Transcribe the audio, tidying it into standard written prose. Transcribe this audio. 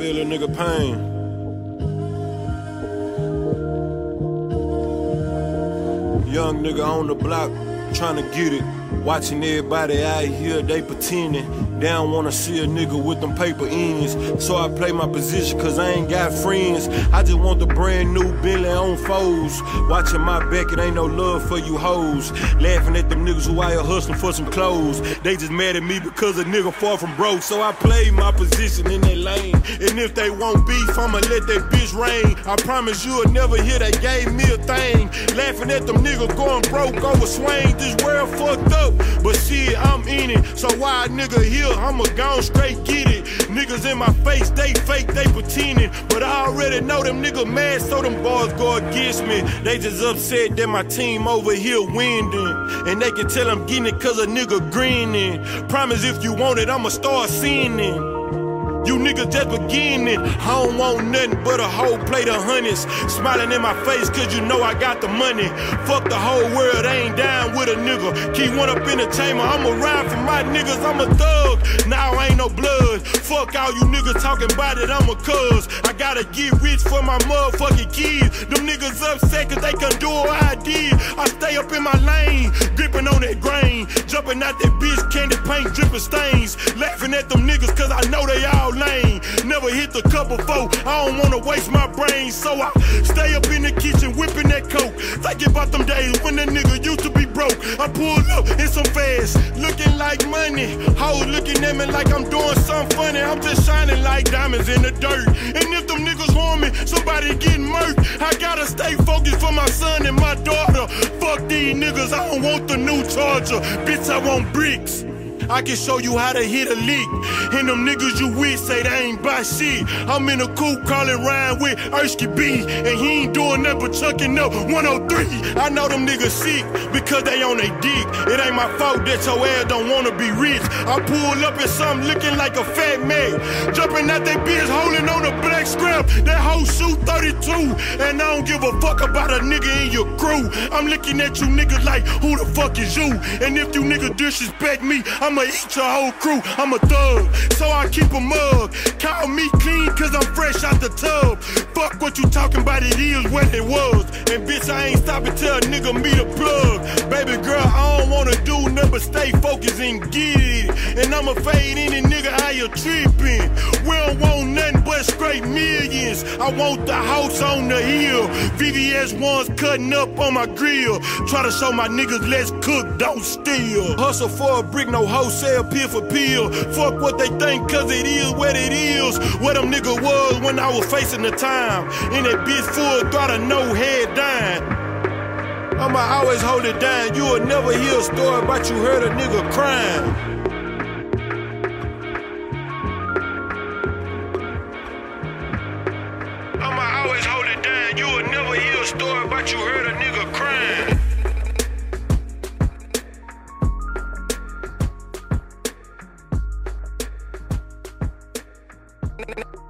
Feel a nigga pain. Young nigga on the block, tryna get it. Watching everybody out here, they pretending. They don't wanna see a nigga with them paper ends. So I play my position cause I ain't got friends. I just want the brand new Bentley on foes. Watching my back, it ain't no love for you hoes. Laughing at them niggas who out here hustling for some clothes. They just mad at me because a nigga far from broke. So I play my position in that lane. And if they want beef, I'ma let that bitch rain. I promise you'll never hear they gave me a thing. Laughing at them niggas going broke over swing. This world fucked up, but shit, I'm in it. So why a nigga here, I'ma gone straight get it. Niggas in my face, they fake, they pretending. But I already know them niggas mad, so them boys go against me. They just upset that my team over here winning. And they can tell I'm getting it cause a nigga grinning. Promise if you want it, I'ma start sinning. You niggas just beginning. I don't want nothing but a whole plate of honeys. Smiling in my face cause you know I got the money. Fuck the whole world, I ain't down with a nigga. Keep one up in the chamber, I'ma ride for my niggas. I'm a thug, now I ain't no blood. Fuck all you niggas talking about it, I'm a cuz. I gotta get rich for my motherfucking kids. Them niggas upset cause they can do what I did. I stay up in my lane, gripping on that grain. Jumping out that bitch, candy paint, dripping stains. Laughing at them niggas cause I know they all lame. Never hit the cup before, I don't wanna waste my brain. So I stay up in the kitchen whipping that coke. Thinking about them days when the nigga used to be broke. I pulled up in some fast, looking like money. Hoes looking at me like I'm doing something funny. I'm just shining like diamonds in the dirt. And if them niggas want me, somebody getting murked. I gotta stay focused for my son and my daughter. Fuck these niggas, I don't want the new Charger. Bitch, I want bricks. I can show you how to hit a lick. And them niggas you with say they ain't buy shit. I'm in a coupe calling Ryan with Erskine B. And he ain't doing nothing but chucking up 103. I know them niggas sick because they on they dick. It ain't my fault that your ass don't wanna be rich. I pull up at something looking like a fat man. Jumping out that bitch holding on a black scrap. That hoe shoot 32. And I don't give a fuck about a nigga in your crew. I'm looking at you niggas like, who the fuck is you? And if you niggas disrespect me, I'ma eat your whole crew, I'm a thug, so I keep a mug. Call me clean cause I'm fresh out the tub. Fuck what you talking about, it is what it was. And bitch, I ain't stopping till a nigga meet a plug. Baby girl, I don't wanna do nothing but stay focused and get it. And I'ma fade any nigga how you tripping. We don't want nothing but straight millions. I want the house on the hill. VVS ones cutting up on my grill. Try to show my niggas let's cook, don't steal. Hustle for a brick, no wholesale, pill for pill. Fuck what they think cause it is what it is. What them nigga was when I was facing the time. In that bitch full throttle, no head dying. I'ma always hold it down. You will never hear a story about you heard a nigga crying. I'ma always hold it down. You will never hear a story about you heard a nigga crying.